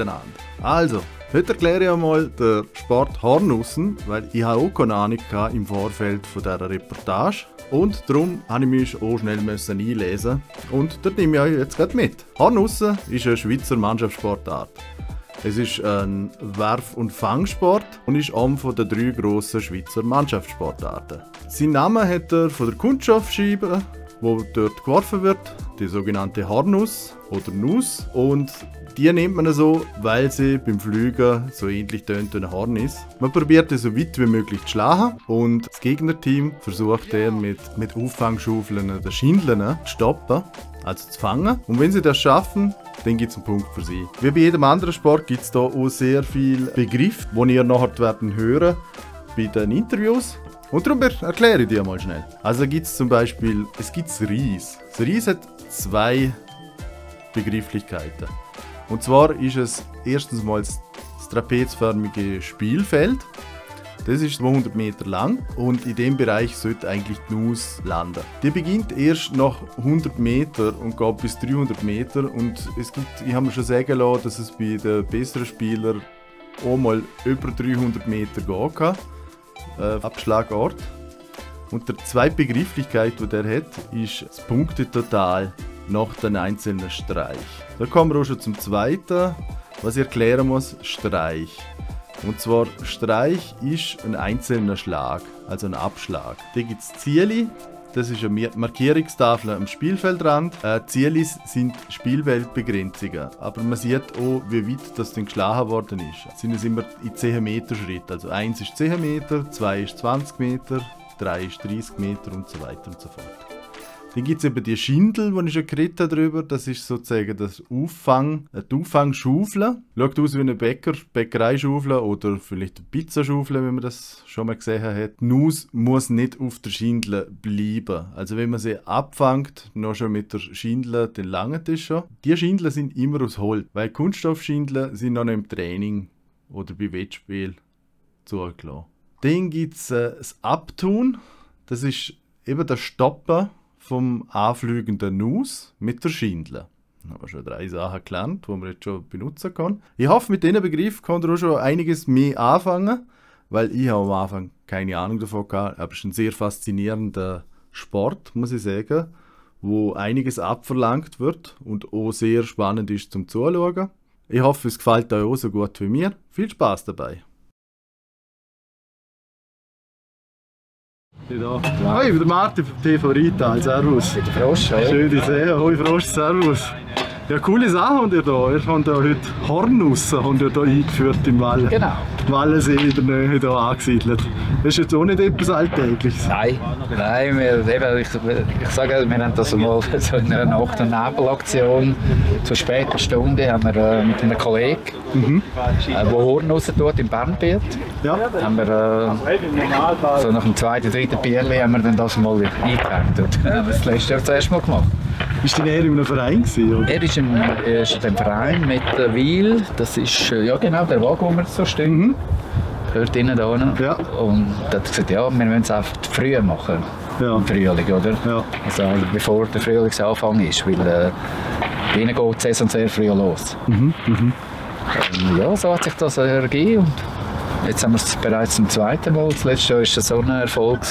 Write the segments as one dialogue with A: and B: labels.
A: miteinander. Also, heute erkläre ich einmal den Sport Hornussen, weil ich habe auch keine Ahnung im Vorfeld von dieser Reportage. Und darum musste ich mich auch schnell einlesen. Und das nehme ich euch jetzt gerade mit. Hornussen ist eine Schweizer Mannschaftssportart. Es ist ein Werf- und Fangsport und ist eine der 3 grossen Schweizer Mannschaftssportarten. Seinen Namen hat er von der Kunststoffscheibe, die dort geworfen wird, die sogenannte Hornuss oder Nuss. Und die nennt man so, weil sie beim Fliegen so ähnlich tönt wie ein Horn ist. Man probiert so weit wie möglich zu schlagen und das Gegnerteam versucht mit Auffangschaufeln oder Schindeln zu stoppen, also zu fangen. Und wenn sie das schaffen, dann gibt es einen Punkt für sie. Wie bei jedem anderen Sport gibt es hier auch sehr viele Begriffe, die ihr nachher hören bei den Interviews. Und darum erkläre ich dir mal schnell. Also gibt es zum Beispiel das Reis. Das Reis hat 2 Begrifflichkeiten. Und zwar ist es erstens mal das trapezförmige Spielfeld. Das ist 200 Meter lang und in dem Bereich sollte eigentlich die Nuss landen. Die beginnt erst nach 100 Meter und geht bis 300 Meter. Und ich habe mir schon sagen lassen, dass es bei den besseren Spielern auch mal über 300 Meter gehen kann. Abschlagort. Und die zweite Begrifflichkeit, die der hat, ist das Punktetotal nach den einzelnen Streich. Da kommen wir auch schon zum zweiten, was ich erklären muss, Streich. Und zwar, Streich ist ein einzelner Schlag, also ein Abschlag. Da gibt es Ziele, das ist eine Markierungstafel am Spielfeldrand. Ziele sind Spielfeldbegrenzungen, aber man sieht auch, wie weit das denn geschlagen worden ist. Es sind es immer in 10 Meter Schritt, also 1 ist 10 Meter, 2 ist 20 Meter, 3 ist 30 Meter und so weiter und so fort. Dann gibt es eben die Schindel, die ich schon geredet habe darüber. Das ist sozusagen die Auffangschaufel. Schaut aus wie eine Bäckereischaufel oder vielleicht eine Pizzaschaufel, wenn man das schon mal gesehen hat. Die Nuss muss nicht auf der Schindel bleiben. Also wenn man sie abfängt, noch schon mit der Schindel, dann langt es schon. Die Schindeln sind immer aus Holz, weil Kunststoffschindeln sind noch nicht im Training oder bei Wettspielen zugelassen. Dann gibt es das Abtun. Das ist eben das Stoppen vom anfliegenden Nuss mit der Schindel. Ich habe schon 3 Sachen gelernt, die man jetzt schon benutzen kann. Ich hoffe, mit diesen Begriffen kann ihr auch schon einiges mehr anfangen, weil ich habe am Anfang keine Ahnung davon gehabt. Aber es ist ein sehr faszinierender Sport, muss ich sagen, wo einiges abverlangt wird und auch sehr spannend ist zum Zuschauen. Ich hoffe, es gefällt euch auch so gut wie mir. Viel Spaß dabei! Da. Hoi, der Martin vom TV Rital, servus.
B: Mit der Frosch, ja.
A: Schön, dich sehen. Hoi Frosch, servus. Ja, coole Sache habt ihr da. Ihr habt ja heute Hornussen hier eingeführt im Wall.
B: Genau.
A: Wallensee in der Nähe hier angesiedelt. Das ist jetzt auch nicht etwas Alltägliches.
B: Nein, ich sage, wir haben das mal so in einer Nacht- und Nebelaktion zur späten Stunde haben wir mit einem Kollegen, der Hornussen tut in Bernbiet, haben wir so nach dem 2., 3. Bierli haben wir dann das mal eingetragen. Das haben wir das letzte Jahr zuerst mal gemacht.
A: Ist denn er in einem Verein gewesen, oder?
B: Er ist in dem Verein mit der Weil, das ist ja genau der Wagen, wo wir so stehen. Hört innen da hinten. Ja. Und er hat gesagt, ja, wir müssen es einfach früh machen. Ja. Im Frühling, oder? Ja. Also bevor der Frühlingsanfang ist, weil bei ihnen geht die Saison sehr früh los. Ja, so hat sich das ergeben. Und jetzt haben wir es bereits zum 2. Mal. Das letzte Jahr war es so ein Erfolg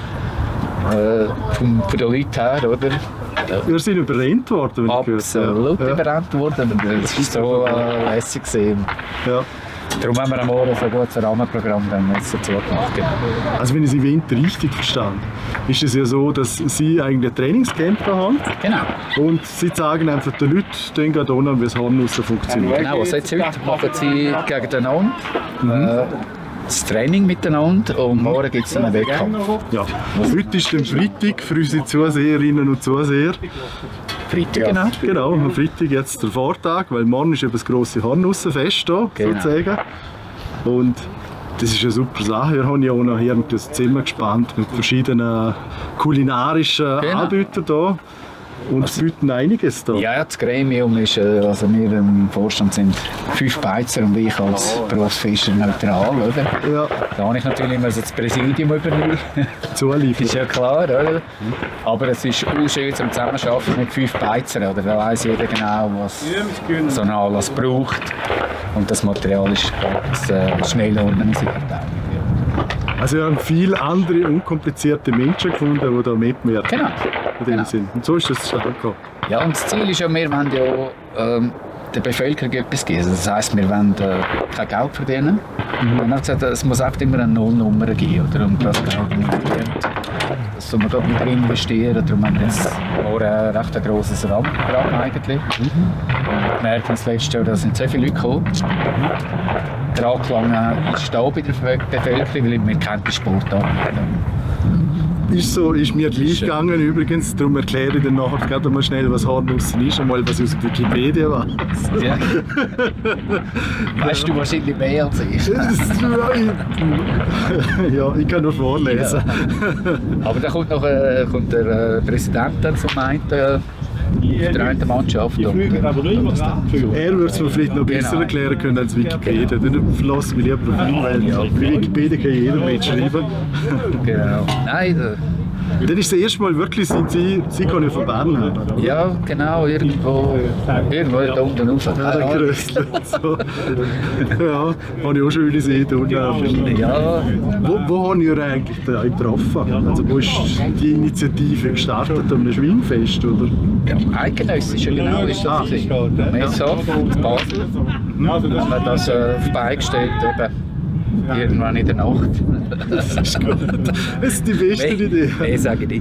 B: von den Leuten her, oder?
A: Wir sind überrennt worden, wenn ich gehört habe.
B: Absolut überrennt worden. Das war so lässig. Ja. Darum haben wir am Morgen so ein gutes Rahmenprogramm dazu gemacht.
A: Also wenn ich Sie Winter richtig verstanden, ist es ja so, dass Sie eigentlich ein Trainingscamp haben.
B: Genau.
A: Und Sie sagen einfach den Leuten, dann geht an, wie das Hornussen funktioniert.
B: Genau, also jetzt heute machen Sie gegeneinander. Das Training miteinander und morgen gibt es einen Wettkampf.
A: Ja. Heute ist der Freitag für unsere Zuseherinnen und Zuseher.
B: Freitag, genau.
A: Genau, am Freitag jetzt der Vortag, weil morgen ist eben das grosse Hornussenfest hier, sozusagen. Und das ist eine super Sache. Wir haben ja auch noch hier das Zimmer gespannt mit verschiedenen kulinarischen Anbietern hier. Und es bieten einiges da.
B: Ja, das Gremium ist, also wir im Vorstand sind 5 Beizer und ich als Berufsfischer neutral, oder? Ja. Da habe ich natürlich das Präsidium übernehmen.
A: Zuliefern.
B: Ist ja klar, oder? Aber es ist auch schön zum Zusammenarbeiten mit 5 Beizern, oder? Da weiss jeder genau, was so ein Anlass braucht. Und das Material ist schnell organisiert.
A: Also wir haben viele andere unkomplizierte Menschen gefunden, die da mitmachen.
B: Genau.
A: Sind. Und so ist das zustande gekommen.
B: Ja, und das Ziel ist ja, wir wollen ja der Bevölkerung etwas geben. Das heisst, wir wollen kein Geld verdienen. Und dann gesagt, es muss einfach immer eine Nullnummer geben. Oder? Und das Geld das soll man dort wieder investieren. Darum haben wir jetzt ein recht grosses Rahmenprogramm eigentlich. Wir merken das letzte Jahr, da sind sehr viele Leute gekommen. Der Anklang ist da bei der Bevölkerung, weil wir kennen die Sportart.
A: Ist mir gleich gegangen übrigens, darum erkläre ich dann nachher gerade mal schnell, was Hornussen ist, einmal was aus Wikipedia war.
B: Ja. Weißt du wahrscheinlich mehr als ich?
A: Ja, ich kann nur vorlesen.
B: Ja. Aber da kommt noch der Präsident zum einen auf der einen Mannschaft.
A: Er würde es mir vielleicht noch besser erklären können als Wikipedia. Dann verlasse ich mich lieber auf ihn, weil bei Wikipedia kann jeder mitschreiben.
B: Genau. Nein,
A: dann ist das erste Mal wirklich, Sie können von Bern her.
B: Ja, genau, irgendwo da unten raus.
A: Ja, der Grössler. So. Ja, habe ich auch schon gesehen.
B: Ja.
A: Wo haben ihr eigentlich da getroffen? Also wo ist die Initiative gestartet? An einem Schwingfest, oder?
B: Ja, eidgenössisch, genau ist das. Messhof, Basel. Haben wir das auf die Beine gestellt, irgendwann in der Nacht.
A: Das ist gut. Das ist die beste Idee.
B: Nein, sage ich nicht.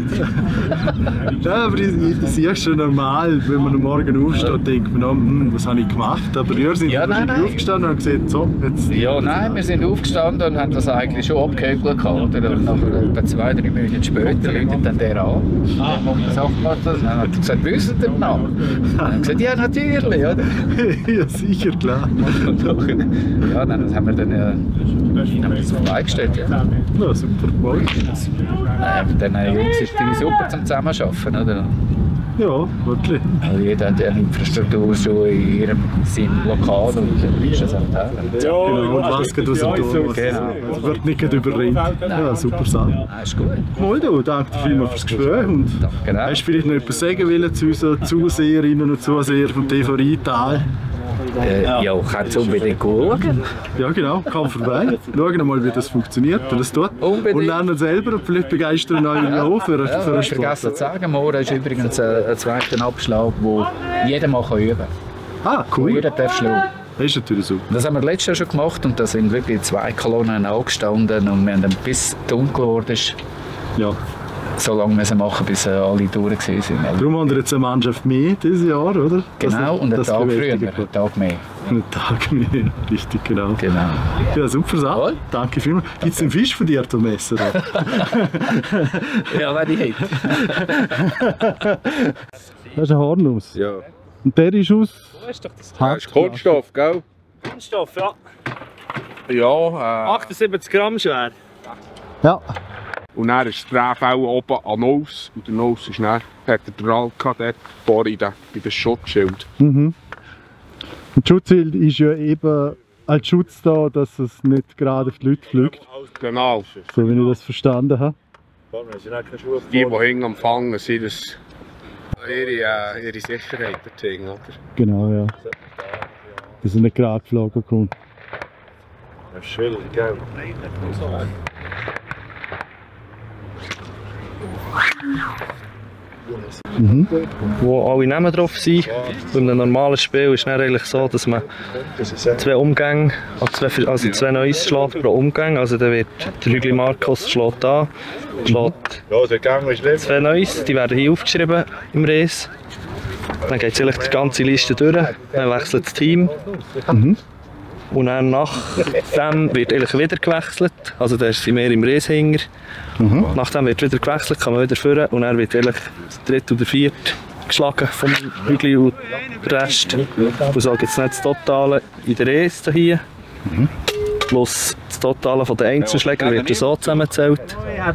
A: Ja, aber ich sehe es schon normal, wenn man am Morgen aufsteht, denkt man, was habe ich gemacht? Aber ihr seid aufgestanden und haben gesagt, so, jetzt...
B: Ja, nein, wir sind aufgestanden und haben das eigentlich schon abgehökelt. Und nachher etwa 2-3 Minuten später läutet dann der an. Und das gemacht hat. Dann hat er gesagt, wissen Sie den Namen? Dann haben wir gesagt, ja, natürlich. Oder?
A: Ja, sicher, klar.
B: Ja, dann haben wir dann das auf eingestellt.
A: Ja, super gemacht.
B: Dann Jungs ist es super zum Zusammenarbeiten, oder?
A: Ja, wirklich.
B: Also jeder hat eine Infrastruktur schon in seinem Lokal und dann ist das auch da.
A: Genau, und was geht aus dem Tor? Es wird nicht überrennt. Ja, super Sache.
B: Ah, ist gut.
A: Moldo, danke dir vielmals fürs Gespräch. Und
B: genau.
A: Hast du vielleicht noch etwas sagen wollen zu unseren Zuseherinnen und Zusehern vom TV Rheintal?
B: Ja, kannst du unbedingt schauen.
A: Ja, genau, komm vorbei. Schauen mal, wie das funktioniert, wie das tut.
B: Unbedingt.
A: Und lernen selber und vielleicht begeistern euch auch für einen Sport.
B: Vergessen zu sagen, morgen ist übrigens ein zweiter Abschlag, den jeder mal üben kann.
A: Ah, cool.
B: Jeder darf schlagen.
A: Das ist natürlich so.
B: Das haben wir letztes Jahr schon gemacht und da sind wirklich 2 Kolonnen angestanden und wir haben dann bis dunkel geworden ist.
A: Ja.
B: So lange müssen machen, bis alle durch sind.
A: Darum haben wir jetzt eine Mannschaft mehr dieses Jahr, oder?
B: Genau, und einen Tag früher, einen Tag mehr.
A: Einen Tag mehr, richtig, genau. Ja, super Sache. Danke vielmals. Gibt es einen Fisch von dir zum Essen?
B: Ja, wenn ich hätte.
A: Das ist ein Hornuss.
C: Ja.
A: Und der ist aus?
C: Das ist Kunststoff, gell?
D: Kunststoff, ja.
C: Ja.
D: 78 Gramm schwer.
A: Ja.
C: Und dann ist das Drehfell oben an Nuss. Und der Nuss ist dann, hat der Drall gehabt, dort vorne in den Schutzschild.
A: Mhm. Und das Schutzschild ist ja eben als Schutz da, dass es nicht gerade auf die Leute fliegt.
C: Genau.
A: So wie ich das verstanden habe.
C: Die hinten am Fangen sind, das ihre Sicherheit dorthin, oder?
A: Genau, ja. Dass er nicht gerade geflogen kommt.
D: Das ist schwierig, gell?
E: Wo alle Namen drauf sind. Bei einem normalen Spiel ist es eigentlich so, dass man 2 Umgänge, also 2 Neues schlägt pro Umgang. Also dann wird der Hügli Markus schlägt an, schlägt 2 Neues, die werden hier aufgeschrieben im Race. Dann geht es die ganze Liste durch, dann wechselt das Team. Und dann nachdem wird wieder gewechselt, also da sind wir im Racehinger. Nachdem wird wieder gewechselt, kann man wieder führen und dann wird der 3. oder 4. geschlagen vom Hügli und der Rest. Und so gibt es nicht das Totale in der Race hier. Plus das Totale von den Einzelschlägern wird so zusammengezählt.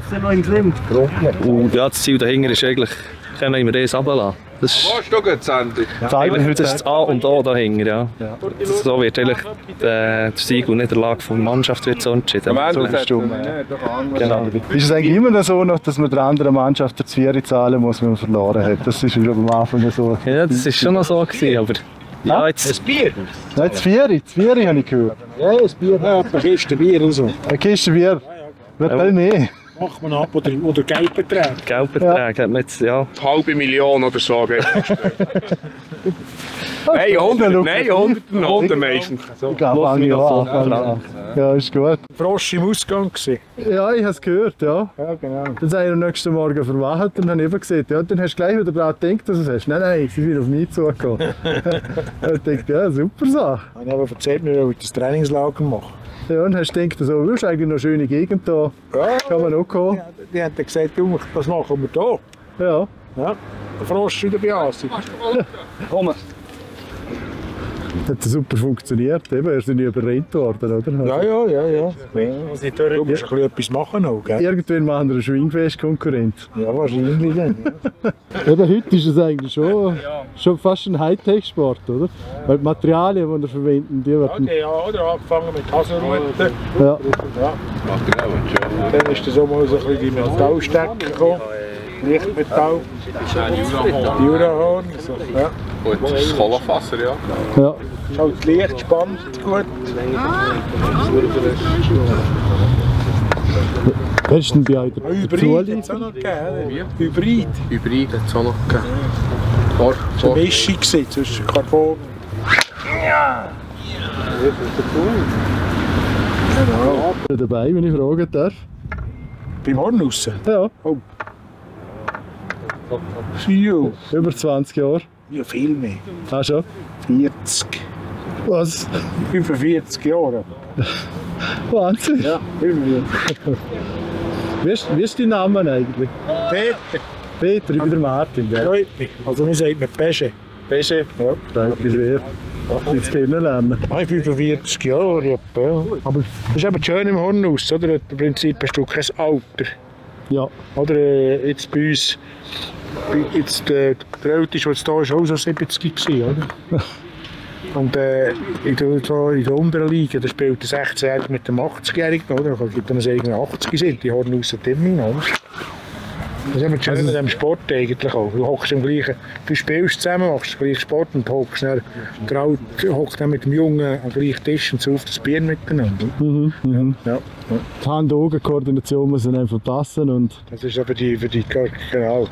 E: Und ja, das Ziel dahinter ist eigentlich, können wir im Race runterlassen. Das ist das A und O dahinter, ja. So wird eigentlich der Sieg und Niederlage der Mannschaft wird so entschieden.
A: Genau. Ist es eigentlich immer noch so, dass man der anderen Mannschaft der Zvieri zahlen muss, wenn man verloren hat? Das ist am Anfang so.
E: Ja, das war schon noch so gewesen, aber Ja, jetzt.
F: Ein Bier?
A: Nein, das Vieri habe ich gehört.
F: Ja, ein Bier. Ja, eine Kiste Bier und so.
A: Eine Kiste Bier. Wird viel mehr.
F: Macht man ab oder Geldbeträge.
E: Geldbeträge hat man jetzt, ja.
C: Halbe Million oder so. Nein, 100 meistens.
A: Ich glaube, ja, ist gut.
F: Frosch im Ausgang gewesen.
A: Ja, ich habe es gehört, ja.
F: Ja, genau.
A: Dann habe ich am nächsten Morgen verwacht und habe eben gesagt, ja, dann hast du gleich wieder daran gedacht, dass du es hast. Nein, sie sind auf mich zugekommen. Ich dachte, ja, super Sache.
F: Ich habe erzählt, wir wollen das Trainingslager machen.
A: Ja, und hast du gedacht, so, das ist eigentlich noch eine schöne Gegend da,
F: Ja,
A: kann man auch kommen.
F: ja, die haben dann gesagt, du, das machen wir hier.
A: Ja.
F: Ja, der Frosch wieder bei uns.
E: Komm.
A: Hat super funktioniert, eben, er ist nicht überrennt worden, oder?
F: Ja. Du musst ein bisschen etwas machen auch, gell?
A: Irgendwann machen wir eine Schwingfest-Konkurrenz.
F: Ja, wahrscheinlich dann.
A: Ja, heute ist es eigentlich schon fast ein Hightech-Sport, oder? Weil die Materialien, die wir verwenden, die werden...
F: Ja, oder angefangen mit Haselruten.
A: Ja.
F: Dann ist das auch mal so ein bisschen die Metallstecker gekommen. Lichtmetall. Jurahorn. So. Ja.
C: Gut, das ist Kohlenfasser, ja.
A: Ja.
F: Ist halt das Licht spannend gut.
A: Wer ist denn bei euch der
F: Hybrid hat es auch noch gegeben. Hybrid.
C: Hybrid hat es auch noch gegeben.
F: Das war eine Mischung zwischen Carbon.
A: dabei, wenn ich fragen darf?
F: Beim Hornussen?
A: Ja.
F: Oh. Viel.
A: Über 20 Jahre.
F: Ja, viel mehr.
A: Ah, schon?
F: 40.
A: Was?
F: 45 Jahre.
A: Wahnsinn.
F: Ja, viel mehr.
A: Wie ist dein Name eigentlich?
F: Peter.
A: Peter, ich bin der Martin. Gell?
F: Freut mich. Also, wir sagen mit Pesche.
A: Pesche? Ja. Danke sehr. Jetzt kennenlernen.
F: Ich bin 45 Jahre. Ja. Aber das ist eben schön im Hornhaus, oder? Im Prinzip hast du kein Alter.
A: Ja.
F: Oder jetzt bei uns, jetzt, der Älteste, der jetzt da ist, auch so 70 gewesen, oder? Und in der unteren Liga, da spielt der 16-Jährige mit dem 80-Jährigen, oder? Da gibt es einen 80 sind, die Hornhausen Timmin, oder? Das ist immer schön in diesem Sport eigentlich auch. Du hockst im gleichen, du spielst zusammen, machst den gleichen Sport und hockst dann, der Alte hockt dann mit dem Jungen am gleichen Tisch und sauft das Bier miteinander. Ja.
A: Die Hand-Augen-Koordination muss dann einfach passen und...
F: Das ist aber für die genau.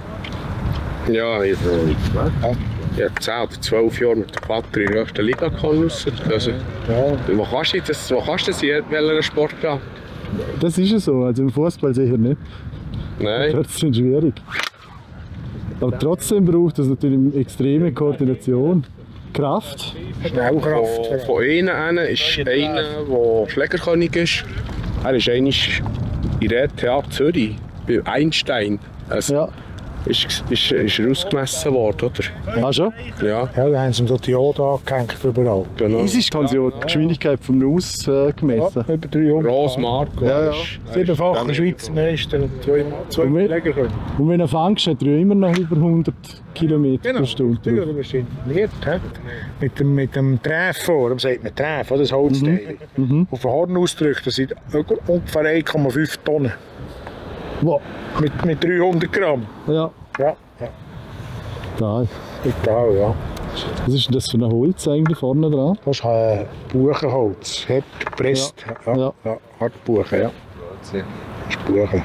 C: Ja, ich habe 10 oder 12 Jahre mit dem Vater in der ersten Liga gehabt. Also, wo kannst du das in welcher Sportart?
A: Das ist ja so, also im Fußball sicher nicht.
C: Nein.
A: Das ist schwierig. Aber trotzdem braucht es natürlich extreme Koordination, Kraft.
F: Schnellkraft.
C: Von ihnen ist einer, der Schlägerkönig ist. Er ist einmal in der ETH Zürich, bei Einstein. Also,
A: Ja.
C: Ist er ausgemessen worden, oder?
A: Ah, schon?
C: Ja.
F: Ja, da haben sie ihm so die Diode angehängt überall.
C: Genau.
A: Haben sie auch die Geschwindigkeit vom Nuss gemessen?
F: Ja, über 300.
C: Gross Marco.
A: Ja.
F: Siebenfacher Schweizer Meister und zwei
A: Und wenn-
F: Pfleger können.
A: Und wenn er fängst, hat er immer noch über 100 Kilometer pro Stunde.
F: Ja, das ist intendiert. Mit dem Treffer, darum sagt man Treff, das Holzteil. Auf den Horn ausgedrückt, das sind ungefähr 1,5 Tonnen.
A: Wow.
F: Mit 300 Gramm.
A: Ja,
F: Ja,
A: geil.
F: egal, ja.
A: Was ist denn das für ein Holz eigentlich vorne dran?
F: Das ist Buchenholz, hart gepresst.
A: Ja.
F: Ja, hart Buchen, ja. Das ist Buchen.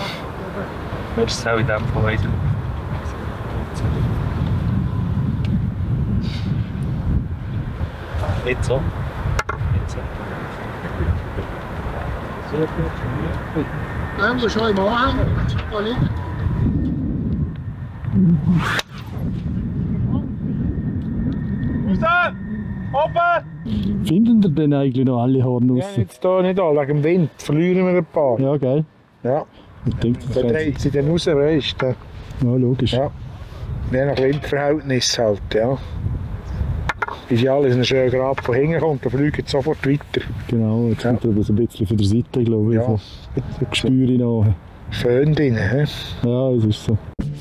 E: Willst du es auch in dem Fall weiter? Nicht so. Nicht so.
A: Finden ihr denn eigentlich noch alle
F: Ja,
A: Hornussen?
F: jetzt hier nicht an, wegen dem Wind verlieren wir ein paar.
A: Ja, geil.
F: Ja.
A: Ich denke, das
F: Da
A: kann...
F: dreht sie dann raus, weißt du.
A: Ja, logisch.
F: Ja. Je nach Windverhältnis halt, ja. Ist ja alles ein schöner Grab von hinten kommt, dann fliegt es sofort weiter.
A: Genau, jetzt kommt aber so ein bisschen von der Seite, glaube ich.
F: Ja.
A: So Gespür nach.
F: Föhn drin, hä?
A: Ja, es ist so.